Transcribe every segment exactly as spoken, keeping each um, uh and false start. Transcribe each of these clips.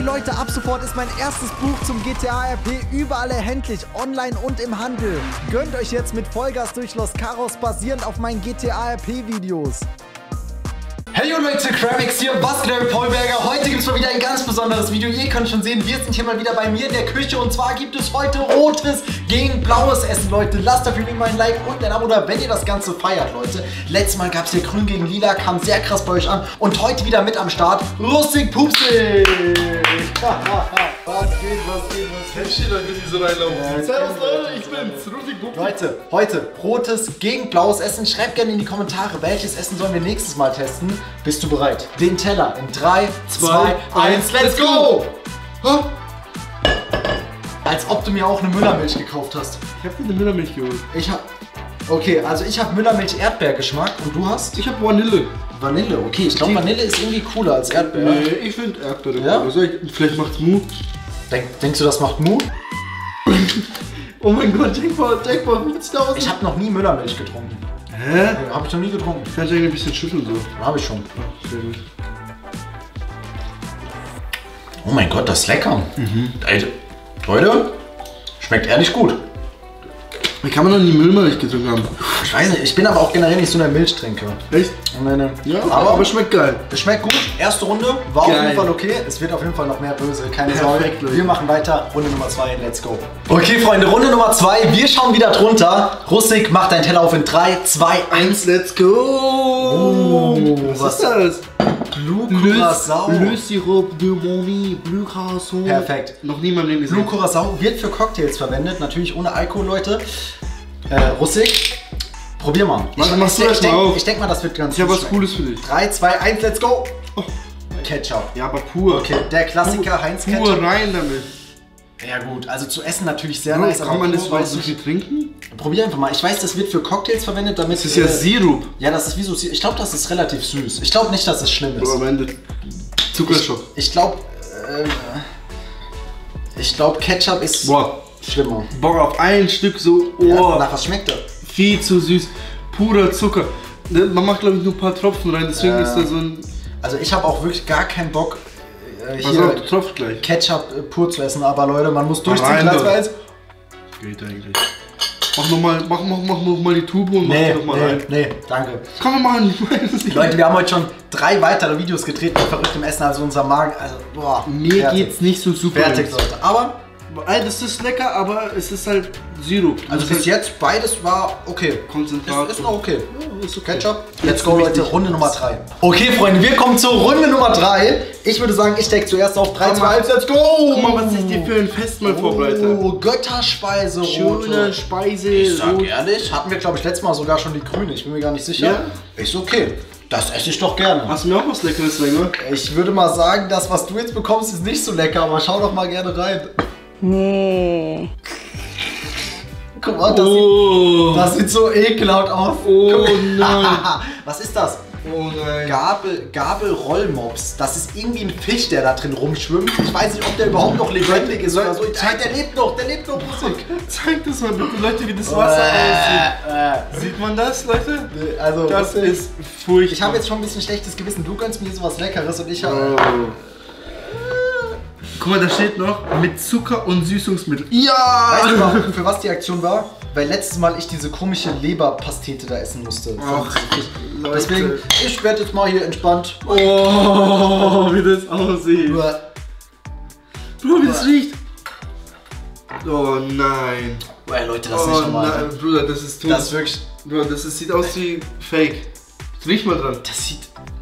Leute, ab sofort ist mein erstes Buch zum G T A R P überall erhältlich, online und im Handel. Gönnt euch jetzt mit Vollgas durch Los Carros basierend auf meinen G T A R P Videos. Hey Leute, Kramix hier, was geht mit Paulberger? Heute gibt es mal wieder ein ganz besonderes Video. Ihr könnt schon sehen, wir sind hier mal wieder bei mir in der Küche. Und zwar gibt es heute rotes gegen blaues Essen, Leute. Lasst dafür mal ein Like und ein Abo da, wenn ihr das Ganze feiert, Leute. Letztes Mal gab es hier grün gegen lila, kam sehr krass bei euch an. Und heute wieder mit am Start, Rustig Pupsig. Was geht, was geht, was geht? Steht Leute, die so reinlaufen. Ja, Servus Leute, ich bin's, Rustig Pupsig. Leute, heute rotes gegen blaues Essen. Schreibt gerne in die Kommentare, welches Essen sollen wir nächstes Mal testen. Bist du bereit? Den Teller in drei, zwei, eins, let's go! Huh? Als ob du mir auch eine Müllermilch gekauft hast. Ich hab dir eine Müllermilch geholt. Ich hab... Okay, also ich habe Müllermilch Erdbeergeschmack und du hast? Ich hab Vanille. Vanille, okay. Ich glaube Vanille ist irgendwie cooler als Erdbeer. Nee, ich finde Erdbeere. Ja? Also ich, vielleicht macht's Mu. Denk, denkst du, das macht Mut? Oh mein Gott, denk mal, denk mal, fünfzigtausend. Ich habe noch nie Müllermilch getrunken. Hä? Nee, habe ich noch nie getrunken. Kannst du eigentlich ein bisschen schütteln so? Habe ich schon. Ach, sehr gut. Oh mein Gott, das ist lecker. Mhm. Ey, Leute, schmeckt ehrlich gut. Wie kann man noch nie Müllermilch getrunken haben? Ich weiß nicht, ich bin aber auch generell nicht so der Milchtrinker. Echt? Meine, Ja, aber, aber schmeckt geil. Es schmeckt gut. Erste Runde war Geil. auf jeden Fall okay. Es wird auf jeden Fall noch mehr böse. Keine Perfekt, Sorge. Leute. Wir machen weiter. Runde Nummer zwei. Let's go. Okay, Freunde, Runde Nummer zwei. Wir schauen wieder drunter. Rustig, mach deinen Teller auf in drei, zwei, eins. Let's go! Oh, was, was ist das? Blue Curacao. Le Sirop de Monnie, Blue Curacao. Perfekt. Noch nie in meinem Leben gesehen. Blue Curacao wird für Cocktails verwendet. Natürlich ohne Alkohol, Leute. Äh, Rustig, probier mal. Warte, ich, machst du ich, das ich, mal denk, auf. ich denke mal, das wird ganz Ich hab gut was schmecken. Cooles für dich. drei, zwei, eins, let's go! Oh. Ketchup. Ja, aber pur. Okay, der Klassiker Heinz Ketchup. Pur rein damit. Ja gut, also zu essen natürlich sehr Bro, nice. kann aber man das pur überhaupt weiß so ich- viel trinken? Probier einfach mal. Ich weiß, das wird für Cocktails verwendet, damit... Das ist ja äh, Sirup. Ja, das ist wie so... Ich glaube, das ist relativ süß. Ich glaube nicht, dass es schlimm ist. Aber am Ende Zuckerschock. Ich glaube... Äh, ich glaube, Ketchup ist Boah, schlimmer. Bock auf ein Stück so, oh, Ja, nach was schmeckt der? viel zu süß. Purer Zucker. Ne, Man macht glaube ich nur ein paar Tropfen rein, deswegen Ja. ist da so ein... Also ich habe auch wirklich gar keinen Bock, äh, Pass hier auf, du tropft gleich. Ketchup äh, pur zu essen. Aber Leute, man muss durchziehen. Rein Gleich da. weiß. Geht eigentlich. Mach nochmal, mach, mach, mach noch mal die Tube und Nee, mach die noch mal nee, rein. nee, danke. Komm, wir machen. Ich weiß es nicht. Leute, wir haben heute schon drei weitere Videos gedreht mit verrücktem Essen, also unser Magen, also boah. Mir fertig. geht's nicht so super. Fertig, jetzt. Leute. Aber, Ey, das ist lecker, aber es ist halt Sirup. also Das bis ist jetzt, beides war okay. Konzentrat. Ist, ist noch okay. Ja, ist okay. Ketchup. Jetzt Let's go, für mich Leute. nicht. Runde Nummer drei. Okay, Freunde, wir kommen zur Runde Nummer drei. Ich würde sagen, ich decke zuerst auf drei, Guck zwei, mal. eins, let's go! Guck mal, was ich dir für ein Festmahl vorbereite. Oh, Götterspeise, Schöne rote. Speise. Ich sag rot. ehrlich, hatten wir glaube ich letztes Mal sogar schon die grüne. Ich bin mir gar nicht sicher. Ja? Ist okay. Das esse ich doch gerne. Hast du mir auch was Leckeres, Länger? Ich würde mal sagen, das, was du jetzt bekommst, ist nicht so lecker, aber schau doch mal gerne rein. Nee. Guck mal, das, Oh. sieht, das sieht so ekelhaft aus. Oh Guck. nein. Was ist das? Oh nein. Gabel, Gabelrollmops. Das ist irgendwie ein Fisch, der da drin rumschwimmt. Ich weiß nicht, ob der überhaupt noch lebendig ist oder so. Nein, der lebt noch, der lebt noch, Musik. Zeig das mal bitte, Leute, wie das Wasser aussieht. Äh, äh. Sieht man das, Leute? Also, Das Musik. ist furchtbar. Ich habe jetzt schon ein bisschen schlechtes Gewissen. Du gönnst mir sowas Leckeres und ich habe... Oh. Guck mal, da steht noch mit Zucker und Süßungsmittel. Ja! Weißt du Ja! noch, für was die Aktion war? Weil letztes Mal ich diese komische Leberpastete da essen musste. Ach, ich, Leute. deswegen, ich werde jetzt mal hier entspannt. Oh, wie das aussieht. Uah. Bro, wie das riecht. Oh nein. Uah, Leute, das ist Oh nicht normal. nein, Bruder, das ist tot. Das ist wirklich... Bro, das ist, sieht aus wie Fake. Riech mal dran. Das sieht...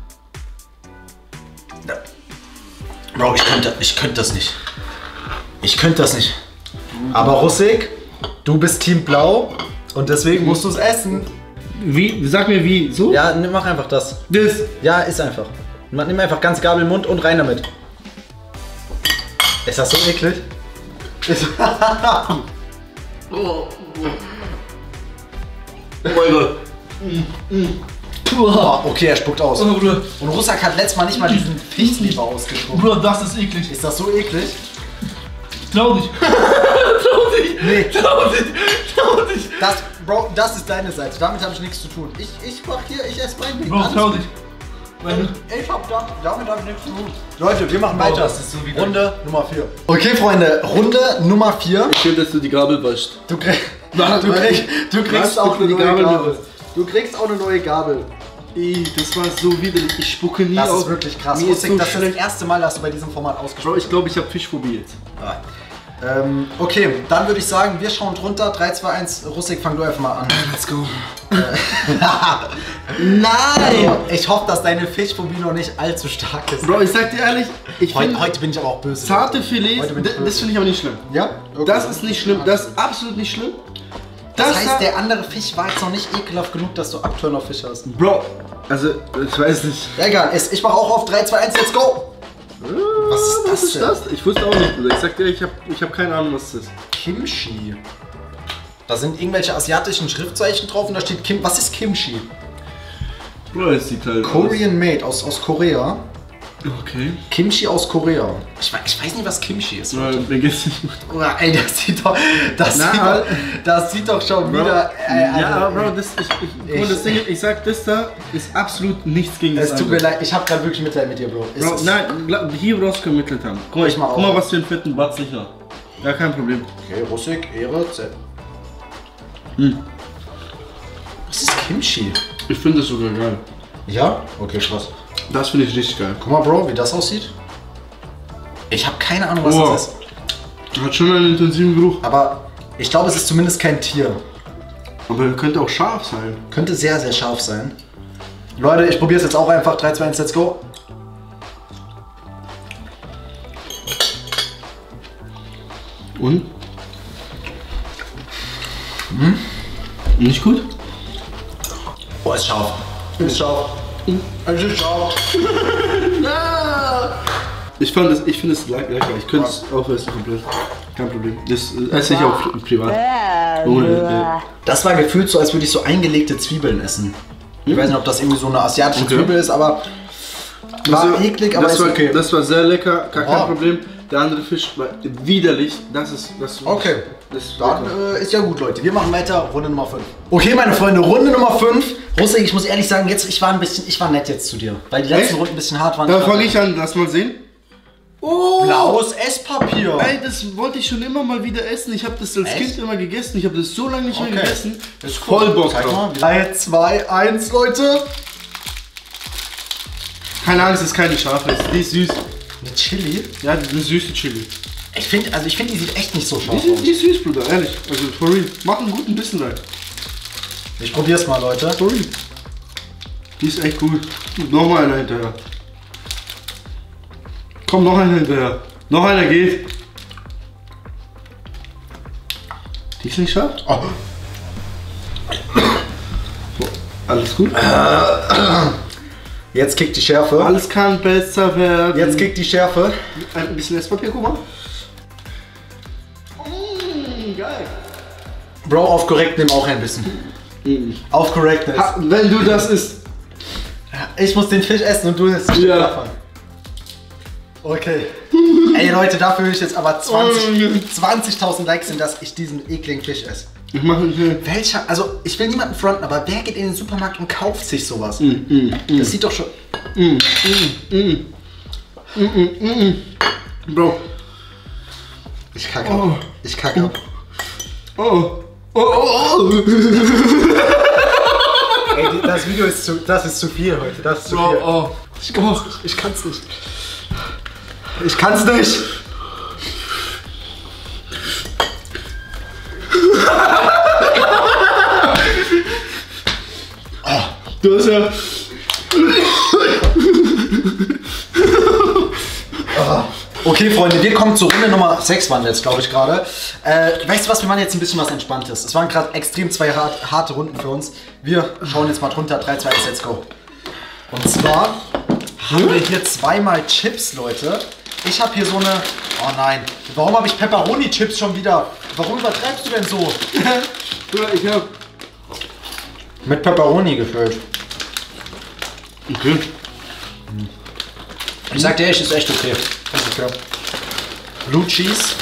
Bro, ich könnte, ich könnte das nicht. Ich könnte das nicht. Aber Rustik, du bist Team Blau und deswegen musst du es essen. Wie? Sag mir wie. So? Ja, nimm- mach einfach das. Das. Ja, ist einfach. Man- Nimm einfach ganz Gabel im Mund und rein damit. Ist das so eklig? Ist Oh, oh mein Gott. Boah, okay, er spuckt aus. Oh, Bruder. Und Russak hat letztes Mal nicht mal diesen Fischleber ausgespuckt. Bruder, das ist eklig. Ist das so eklig? Trau dich. Trau dich. Nee. Trau dich. Trau dich. Das, Bro, das ist deine Seite. Damit habe ich nichts zu tun. Ich, ich mach hier, ich esse mein Ding. Bro, Alles trau gut. dich. Ich hab da, damit hab ich nichts zu tun. Leute, wir machen weiter. das ist so wieder- Runde Nummer vier. Okay, Freunde, Runde Nummer vier. Ich will, dass du die Gabel waschst. Du, krieg, Warte, du, warte. krieg, du kriegst Was? auch eine Die neue Gabel Gabel. wieder. Du kriegst auch eine neue Gabel. Ih, das war so widerlich. Ich spucke nie Das auf. ist wirklich krass. Mir ist Rustik, so das ist das schlecht. erste Mal, dass du bei diesem Format Bro, ausgesprochen ich glaube, ich habe Fischphobie jetzt. hast. Ähm, okay, dann würde ich sagen, wir schauen drunter. drei, zwei, eins. Rustik, fang du einfach mal an. Let's go. Nein! Ich hoffe, dass deine Fischphobie noch nicht allzu stark ist. Bro, ich sag dir ehrlich, ich Heute, finde heute bin ich aber auch böse. zarte Filets, Heute bin ich d- böse. das finde ich aber nicht schlimm. Ja? Okay. Das ist nicht schlimm, das ist absolut nicht schlimm. Das, Das heißt, hat- der andere Fisch war jetzt noch nicht ekelhaft genug, dass du aktuell noch Fisch hast. Bro, also, ich weiß nicht. Ja, egal. Es- Ich mache auch auf drei, zwei, eins, let's go! Was ist das Was ist denn? das? Ich wusste auch nicht, Bruder. Ich sag dir, ich habe ich hab keine Ahnung, was das ist. Kimchi. Da sind irgendwelche asiatischen Schriftzeichen drauf und da steht Kim. Was ist Kimchi? Bro, es sieht halt Korean Made aus, aus Korea. aus. Okay. Kimchi aus Korea. Ich weiß, ich weiß nicht, was Kimchi ist. Bro, mir geht's nicht gut. Oder, ey, das sieht doch, das Na, sieht doch, das sieht doch schon Bro, wieder. Äh, also, ja, Bro, das, ich, ich, ich- Bro, das Ding, ist, ich sag, das da ist absolut nichts gegen das Es tut mir andere. leid, ich hab gerade wirklich Mitleid mit dir, Bro. Ist Bro, es- nein, glaub, hier brauchst du kein Mitleid haben. Guck mal, Ich mach guck auch. mal, was für einen fetten Batz ich habe. Ja, kein Problem. Okay, Russik, Ehre, Z. Hm. Was ist Kimchi? Ich finde das sogar geil. Ja? Okay, krass. Das finde ich richtig geil. Guck mal, Bro, wie das aussieht. Ich habe keine Ahnung, was Oh. das ist. Hat schon einen intensiven Geruch. Aber ich glaube, es ist zumindest kein Tier. Aber könnte auch scharf sein. Könnte sehr, sehr scharf sein. Leute, ich probiere es jetzt auch einfach. drei, zwei, eins, let's go. Und? Hm? Nicht gut? Oh, ist scharf. Ist scharf. Es ist scharf. Ich fand das, ich finde es le- lecker. Ich könnte es aufessen komplett. Kein Problem. Das äh, esse ich auch pri- privat. Ohne, äh, Das war gefühlt so, als würde ich so eingelegte Zwiebeln essen. Ich weiß nicht, ob das irgendwie so eine asiatische Okay. Zwiebel ist, aber war Also, eklig, aber das ist war, okay. Das war sehr lecker, gar kein Oh. Problem. Der andere Fisch war widerlich. Das ist. Das Okay, das ist dann lecker. äh, ist ja gut, Leute. Wir machen weiter, Runde Nummer fünf. Okay, meine Freunde, Runde Nummer fünf. Rustik, ich muss ehrlich sagen, jetzt, ich war ein bisschen, ich war nett jetzt zu dir. Weil die letzten Echt? Runden ein bisschen hart waren. Dann war fange nett. ich an, lass mal sehen. Oh, blaues Esspapier. Ey, das wollte ich schon immer mal wieder essen. Ich habe das als Echt? Kind immer gegessen. Ich habe das so lange nicht Okay. mehr gegessen. Ist voll Bock Zeig drauf. mal. drei, zwei, eins, Leute. Keine Angst, es ist keine scharfe. Die ist süß. Eine Chili. Ja, die ist eine süße Chili. Ich finde, also ich finde, die sieht echt nicht so Die scharf ist, aus. die ist süß, Bruder, ehrlich. Also, for real. Mach einen guten Bissen rein. Ich probier's mal, Leute. For real. Die ist echt gut. Nochmal einer hinterher. Komm, noch einer hinterher. Noch einer geht. Die ist nicht scharf? Oh. So, alles gut? Jetzt kickt die Schärfe. Alles kann besser werden. Jetzt kickt die Schärfe. Ein bisschen Esspapier, guck mal. Mm, geil. Bro, auf korrekt nimm auch ein bisschen. Auf Correctness. Ha, wenn du das isst. Ich muss den Fisch essen und du das Stück Ja. davon. Okay. Ey Leute, dafür will ich jetzt aber zwanzig zwanzigtausend Likes sind, dass ich diesen ekligen Fisch esse. Ich mache einen Welcher, also ich will niemanden fronten, aber wer geht in den Supermarkt und kauft sich sowas? mm, mm, Das sieht doch schon... mm, mm, mm. Bro. Ich kacke ab. Ich kacke ab. Oh. Oh, oh, oh. Ey, die- das Video ist zu, das ist zu viel heute. Das ist zu Oh, viel. oh. Ich, kann, ich kann's nicht. Ich kann's nicht. Du hast ja. Okay, Freunde, wir kommen zur Runde Nummer sechs, waren wir jetzt, glaube ich, gerade. Äh, weißt du was, wir machen jetzt ein bisschen was Entspanntes. Es waren gerade extrem zwei hart, harte Runden für uns. Wir schauen jetzt mal drunter. drei, zwei, eins, let's go. Und zwar haben wir hier zweimal Chips, Leute. Ich habe hier so eine... Oh nein, warum habe ich Pepperoni-Chips schon wieder? Warum übertreibst du denn so? Bruder, ich hab. Mit Pepperoni gefüllt. Okay. Ich sag dir echt, ist echt okay. Ist okay. Blue Cheese.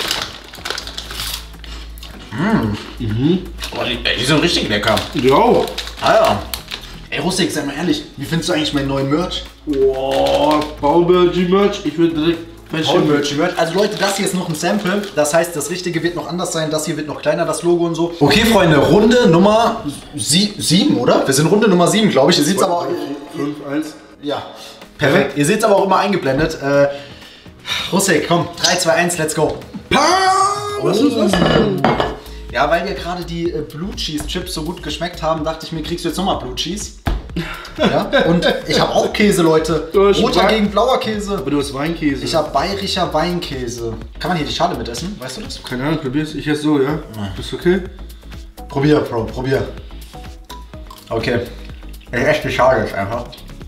Mmh. Mhm. Oh, die, die sind richtig lecker. Ja. Ah ja. Ey, Rustik, sei mal ehrlich, wie findest du eigentlich meinen neuen Merch? Oh, Paul-Merch. Ich würde direkt Paul-Merch. Also Leute, das hier ist noch ein Sample. Das heißt, das Richtige wird noch anders sein. Das hier wird noch kleiner, das Logo und so. Okay, Freunde, Runde Nummer sie sieben, oder? Wir sind Runde Nummer sieben, glaube ich. Ihr seht es aber auch... fünf eins. Ja, perfekt. Ihr seht es aber auch immer eingeblendet. Äh, Rustik, komm, drei, zwei, eins, let's go. Was ist das denn? Ja, weil wir gerade die äh, Blue Cheese Chips so gut geschmeckt haben, dachte ich mir, kriegst du jetzt nochmal Blue Cheese. Ja, und ich habe auch Käse, Leute. Roter gegen blauer Käse. Aber du hast Weinkäse. Ich habe bayerischer Weinkäse. Kann man hier die Schale mitessen? Weißt du das? Keine Ahnung, probier's. Ich esse so, ja? Bist du okay? Probier, Bro, probier. Okay. Ich esse die Schale jetzt einfach.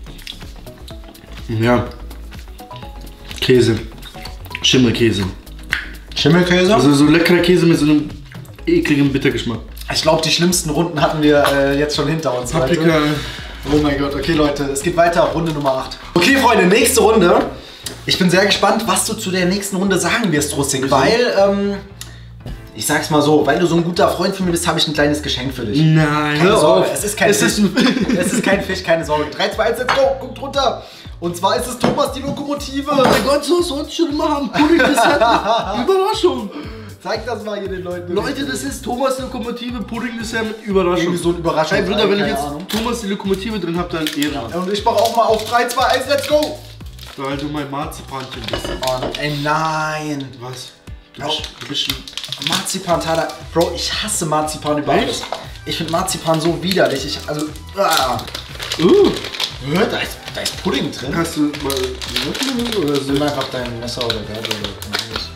Ja. Käse. Schimmelkäse. Schimmelkäse? Also so leckerer Käse mit so einem ekligen Bittergeschmack. Ich glaube, die schlimmsten Runden hatten wir äh, jetzt schon hinter uns. Paprika. Leute. Oh mein Gott, okay Leute, es geht weiter, Runde Nummer acht. Okay Freunde, nächste Runde. Ich bin sehr gespannt, was du zu der nächsten Runde sagen wirst, Rustik, weil, ähm, ich sag's mal so, weil du so ein guter Freund von mir bist, habe ich ein kleines Geschenk für dich. Nein, keine hör Sorge, auf. es ist kein es Fisch. Ist ein Es ist kein Fisch, keine Sorge. drei, zwei, eins, let's go, guckt runter. Und zwar ist es Thomas die Lokomotive. Oh mein Gott, so sollte ich schon immer haben. Pudding ist Überraschung. Zeig das mal hier den Leuten. Leute, das ist Thomas Lokomotive Pudding Dessert mit Überraschung. Irgendwie so ein Überraschung. Hey Bruder, wenn ich keine jetzt Ahnung. Thomas die Lokomotive drin hab, dann Ehre. Ja, und ich mach auch mal auf drei, zwei, eins, let's go. Weil du mein Marzipanchen bist. Oh, ey, nein. Was? Du Oh. bist, du bist ein Marzipan, Tada. Bro, ich hasse Marzipan über alles. Ich finde Marzipan so widerlich. Ich, also, ah. Uh, Da ist, da ist Pudding drin. hast du mal einen oder so? Nimm einfach dein Messer oder Gabel oder keine Ahnung.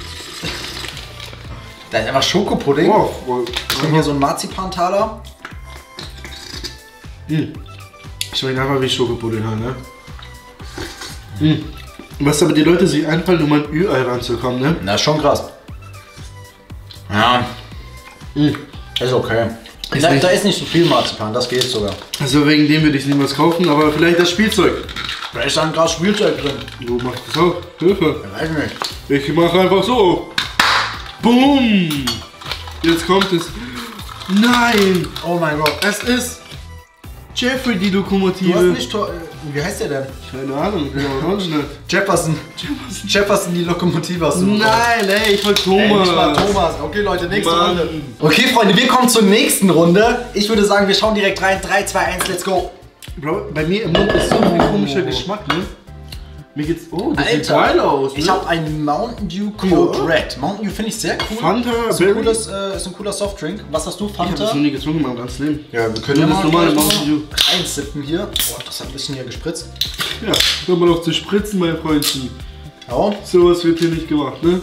Da ist einfach Schokopudding. Oh, voll. Ich nehme hier so einen Marzipantaler. Hm. Schmeckt einfach wie Schokopudding halt, ne? Hm. Was aber die Leute sich einfallen, um an Ü-Ei ranzukommen, ne? Na, schon krass. Ja. Hm. Ist okay. Ist da, nicht- da ist nicht so viel Marzipan, das geht sogar. Also wegen dem würde ich niemals kaufen, aber vielleicht das Spielzeug. Da ist ein Glas Spielzeug drin. Du machst das auch. Hilfe. Ich weiß nicht. Ich mache einfach so. Boom. Jetzt kommt es. Nein. Oh mein Gott. Es ist Jeffrey die Lokomotive. Du hast nicht Tor. Wie heißt der denn? Keine Ahnung, genau, weiß ich nicht. Jefferson. Jefferson die Lokomotive hast du bekommen. Nein, ey, ich wollte Ey, Thomas. nicht mal Thomas. Okay, Leute, nächste Mann. Runde. Okay, Freunde, wir kommen zur nächsten Runde. Ich würde sagen, wir schauen direkt rein. drei, zwei, eins, let's go. Bro, bei mir im Mund ist so ein komischer Geschmack, ne? Mir geht's. Oh, das sieht geil aus, ne? Ich habe einen Mountain Dew Code Ja. Red. Mountain Dew finde ich sehr cool. Fanta, ist ein, Berry. cooles, äh, ist ein cooler Softdrink. Was hast du, Ich hab Fanta? das noch nie getrunken in meinem ganzen Leben. Ja, wir können ja ja das mal normale gleich Mountain Dew. mal reinsippen hier. Boah, das hat ein bisschen hier gespritzt. Ja, hör mal auf zu spritzen, meine Freundchen. Ja. Sowas wird hier nicht gemacht, ne?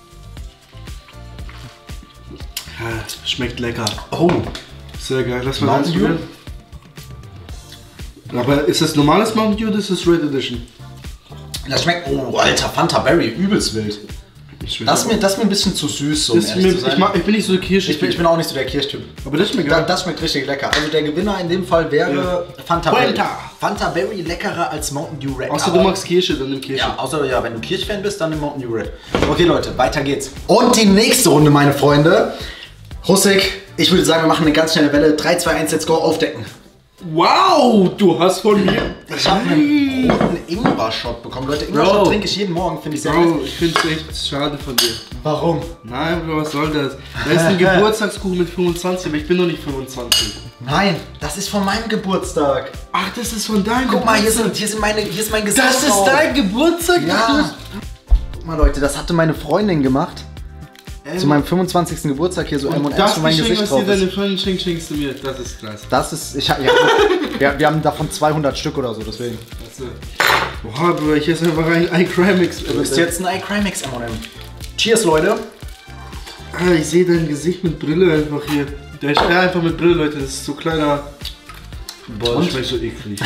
Ja, schmeckt lecker. Oh, Sehr geil. Lass mal Mountain eins probieren. Aber ist das normales Mountain Dew oder ist das Red Edition? das schmeckt. Oh, Alter, Fanta Berry, übelst wild. Schmeckt Das ist aber- mir, das ist mir ein bisschen zu süß, so um das ist ehrlich mir, zu sein. ich, mag, ich bin nicht so kirschig. Ich bin, ich bin auch nicht so der Kirschtyp. aber das schmeckt Da, geil. das schmeckt richtig lecker. Also der Gewinner in dem Fall wäre Fanta Berry. Fanta. Fanta Berry leckerer als Mountain Dew Red. Außer aber- du magst Kirsche, dann nimm Kirsche. Ja, außer ja, wenn du Kirschfan bist, dann nimm Mountain Dew Red. Okay Leute, weiter geht's. Und die nächste Runde, meine Freunde. Rustik, ich würde sagen, wir machen eine ganz schnelle Welle. drei, zwei, eins, let's go, aufdecken. Wow, du hast von mir. Ich habe einen roten Ingwer-Shot bekommen. Leute, Ingwer-Shot Bro. trinke ich jeden Morgen, finde ich sehr Bro, nice. ich find's echt schade von dir. Warum? Nein, Bro, was soll das? Da ist ein Geburtstagskuchen mit fünfundzwanzig, aber ich bin noch nicht fünfundzwanzig. Nein, das ist von meinem Geburtstag. Ach, das ist von deinem Guck mal, hier, Geburtstag. sind, hier, sind meine, hier ist mein Das Gesicht. ist dein Geburtstag? Ja. Guck mal Leute, das hatte meine Freundin gemacht. Zu meinem fünfundzwanzigsten Geburtstag hier so M und M, Das wo mein Geschenk, Gesicht was drauf dir deine ist. Freundin schenkt, schenkst du mir. Das ist krass. Das ist, ich hab, ja, wir, wir haben davon zweihundert Stück oder so, deswegen. Also, boah, Bro, ich esse einfach ein iCrimix. Du bist jetzt ein iCrimix M und M. Cheers, Leute. Ah, ich sehe dein Gesicht mit Brille einfach hier. Der ist ja, einfach mit Brille, Leute. Das ist so kleiner. Boah, das Und? schmeckt so eklig.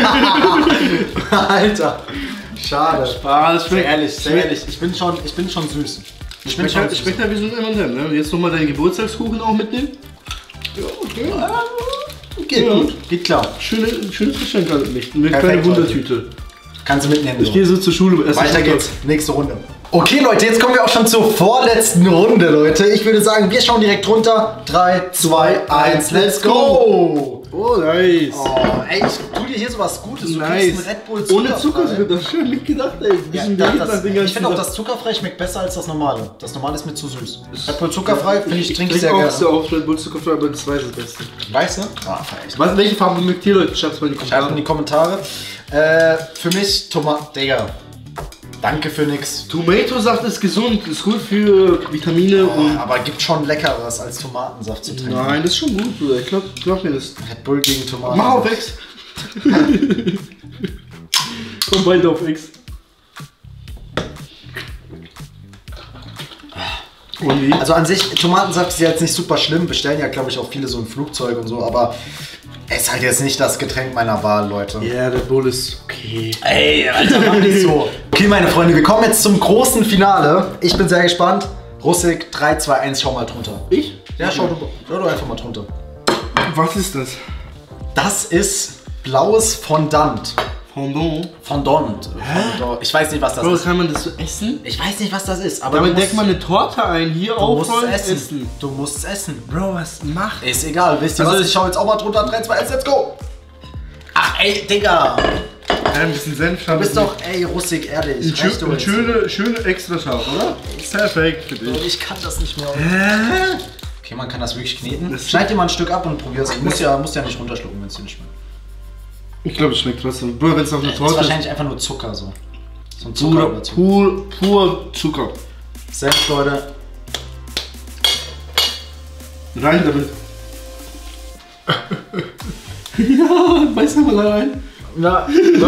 Alter, schade. Ah, das Sehr ehrlich, sehr ehrlich. Ich bin schon, ich bin schon süß. Ich bin Schmeckt schon halt, süß. schmeckt halt wie so ein M und M, ne? Jetzt nochmal deinen Geburtstagskuchen auch mitnehmen. Ja, okay. Geht Ja. gut, geht klar. Schöne, schönes Geschenk eigentlich. Eine Perfekt, kleine Leute. Wundertüte. Kannst du mitnehmen. Ich So. gehe so zur Schule. esse Weiter Mittag. geht's, nächste Runde. Okay Leute, jetzt kommen wir auch schon zur vorletzten Runde, Leute. Ich würde sagen, wir schauen direkt runter. drei, zwei, eins, let's go! Oh, nice. Oh, ey, ich tu dir hier sowas Gutes. Du Nice. kriegst einen Red Bull Zuckerfrei. Ohne Zucker sogar, das schön nicht gedacht, ey. Ja, Bisschen das, Date das, nach den ich ganzen finde auch, Sachen. das Zuckerfrei schmeckt besser als das normale. Das normale ist mir zu süß. Red Bull zuckerfrei finde ich, trinke ich sehr auch gerne. sehr oft Red Bull Zuckerfrei, aber das weiß das Beste. Weißt du? Ah, echt. Was, welche Farbe mögt ihr, Leute? Schreibt mal in die Schreibt in die Kommentare. Kommentare. Äh, für mich Tomaten. Digga. Danke für nix. Tomatosaft ist gesund, ist gut für Vitamine Oh, und... aber gibt schon Leckeres als Tomatensaft zu trinken. Nein, das ist schon gut, Bruder. Ich glaub, glaub mir das. Red Bull gegen Tomaten. Mach auf X. Komm bald auf X. Und wie? Also an sich, Tomatensaft ist ja jetzt nicht super schlimm. Bestellen ja, glaube ich, auch viele so im Flugzeug und so. Aber es ist halt jetzt nicht das Getränk meiner Wahl, Leute. Ja, der Bull ist okay. Ey, Alter, mach nicht so. Okay, meine Freunde, wir kommen jetzt zum großen Finale. Ich bin sehr gespannt. Russik, drei, zwei, eins, schau mal drunter. Ich? Ja, schau du, schau du einfach mal drunter. Was ist das? Das ist blaues Fondant. Fondant. Fondant. Fondant. Ich weiß nicht, was das Bro, ist. kann man das so essen? Ich weiß nicht, was das ist, aber Damit du deckt musst, man eine Torte ein, hier du auch musst voll es essen. essen. Du musst es essen. Bro, was macht? Ist egal, wisst ihr Also was? Ich schau jetzt auch mal drunter. drei, zwei, eins, let's go. Ach, ey, Digga. Ja, ein bisschen Senf. Du bist doch, ey, Russik, ehrlich. Schön, Reicht doch jetzt. schöne, schöne extra scharf, oder? Perfekt für dich. Ich kann das nicht mehr. Hä? Okay, man kann das wirklich kneten. Das- Schneid dir mal ein Stück ab und probier es. Muss ja, muss ja nicht runterschlucken, wenn es dir nicht schmeckt. Ich glaube, es schmeckt trotzdem. Bruder, wenn es auf eine Das ist Torte ist. wahrscheinlich einfach nur Zucker so. So ein Zucker Pur, oder Zucker. pur, pur Zucker. Senf, Leute. Rein damit. Ja, beiß mal da rein. Ja,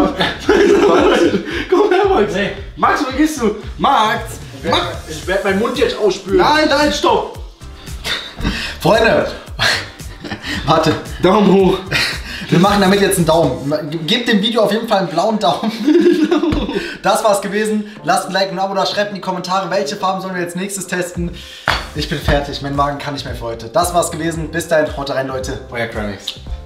Komm her, Max. Nee. Max, wo gehst du? Max! Max! ich werde meinen Mund jetzt ausspülen. Nein, nein, stopp! Freunde, warte. Daumen hoch. Wir machen damit jetzt einen Daumen. Gebt dem Video auf jeden Fall einen blauen Daumen. Das war's gewesen. Lasst ein Like und ein Abo da. Schreibt in die Kommentare, welche Farben sollen wir jetzt nächstes testen. Ich bin fertig. Mein Magen kann nicht mehr für heute. Das war's gewesen. Bis dahin. Haut rein, Leute. Euer Cramix.